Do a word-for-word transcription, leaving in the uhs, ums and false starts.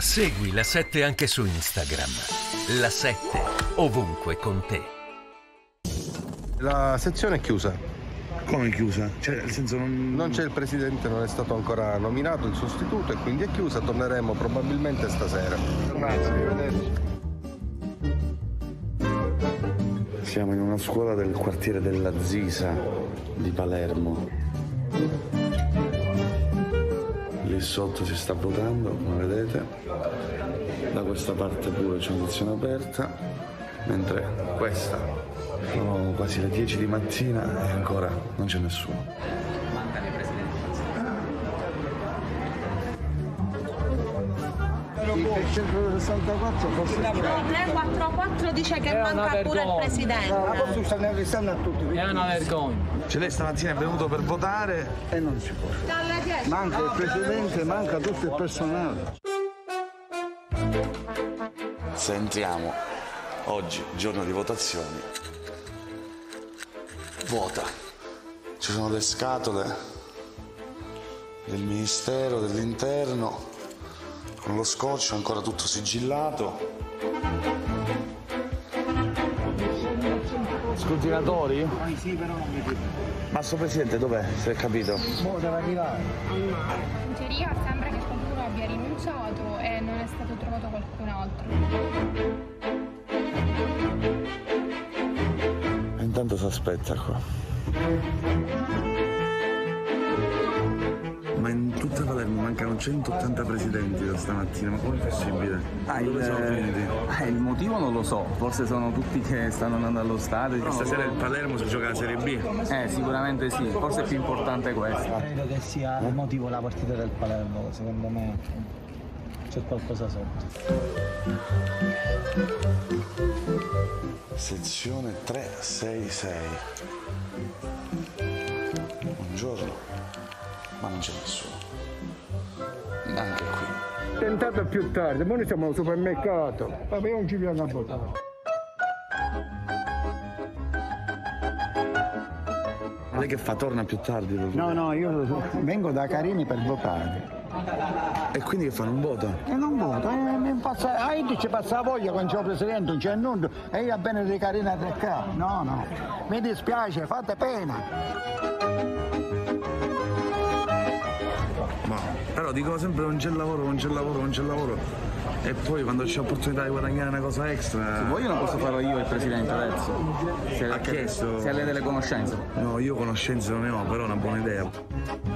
Segui La sette anche su Instagram. La sette, ovunque con te. La sezione è chiusa. Come chiusa? Cioè, nel senso non... Non c'è il presidente, non è stato ancora nominato il sostituto e quindi è chiusa. Torneremo probabilmente stasera. Grazie, arrivederci. Siamo in una scuola del quartiere della Zisa di Palermo. Lì sotto si sta votando, come vedete. Da questa parte pure c'è una sezione aperta, mentre questa sono quasi le dieci di mattina e ancora non c'è nessuno. Mancano i presidenti. Il trecentosessantaquattro forse No, tre quattro quattro dice che manca pure il presidente. ma poi stanno avvisando a tutti. È una vergogna. Cioè lei stamattina è venuto per votare E non si può. Manca il presidente, manca tutto il personale. se entriamo oggi, giorno di votazioni, vota. Ci sono le scatole del Ministero dell'Interno con lo scotch ancora tutto sigillato. Scrutinatori? Sì, però non mi dico. Ma sto presidente dov'è? Se è capito? Mo deve arrivare. In teoria sembra che qualcuno abbia rinunciato e non è stato trovato qualcun altro. E intanto si aspetta qua. Ma in tutta Palermo mancano centottanta presidenti da stamattina, ma com'è possibile? Ah, Dove il, sono finiti? eh, il motivo non lo so, forse sono tutti che stanno andando allo stadio. Stasera il Palermo si gioca la Serie B. Eh, sicuramente sì, forse è più importante questo. Credo che sia il motivo la partita del Palermo, secondo me c'è qualcosa sotto. Sezione tre sei sei. Buongiorno. Ma non c'è nessuno. Neanche qui. Tentato più tardi, ma noi siamo al supermercato. Ma io non ci viene a votare. Ma lei che fa? Torna più tardi? No, no, io vengo da Carini per votare. E quindi che fa? Non vota? E non voto, e mi passa, ah, io ci passa la voglia quando c'è il presidente, non c'è nulla, e io bene di Carini a treccare. No, no, mi dispiace, fate pena. Ma però dico sempre non c'è lavoro, non c'è lavoro, non c'è lavoro. E poi quando c'è l'opportunità di guadagnare una cosa extra. Se vuoi io non posso farlo io il presidente adesso. Se Ha chiesto. Se ha lei delle conoscenze. No, io conoscenze non ne ho, però è una buona idea.